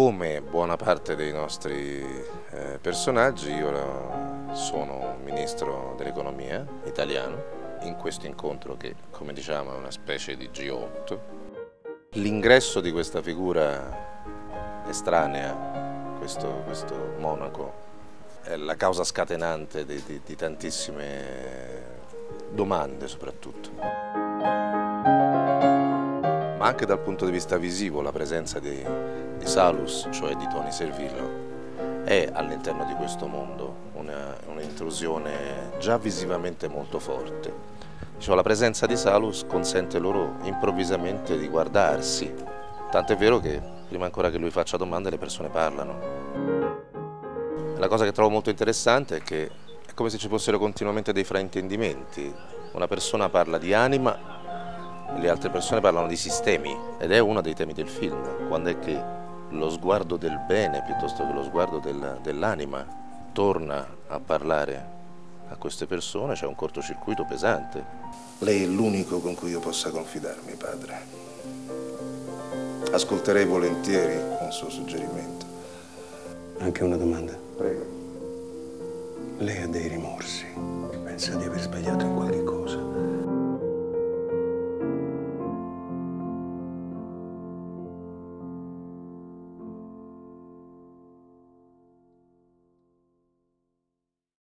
Come buona parte dei nostri personaggi, io sono un ministro dell'economia italiano, in questo incontro che, come diciamo, è una specie di G8. L'ingresso di questa figura estranea, questo monaco, è la causa scatenante di tantissime domande soprattutto. Ma anche dal punto di vista visivo la presenza di Salus, cioè di Tony Servillo, è all'interno di questo mondo un'intrusione già visivamente molto forte. Diciamo, la presenza di Salus consente loro improvvisamente di guardarsi, tant'è vero che prima ancora che lui faccia domande le persone parlano. La cosa che trovo molto interessante è che è come se ci fossero continuamente dei fraintendimenti. Una persona parla di anima e le altre persone parlano di sistemi, ed è uno dei temi del film, quando è che lo sguardo del bene piuttosto che lo sguardo dell'anima torna a parlare a queste persone. C'è un cortocircuito pesante. Lei è l'unico con cui io possa confidarmi, padre. Ascolterei volentieri un suo suggerimento. Anche una domanda. Prego. Lei ha dei rimorsi? Pensa di aver sbagliato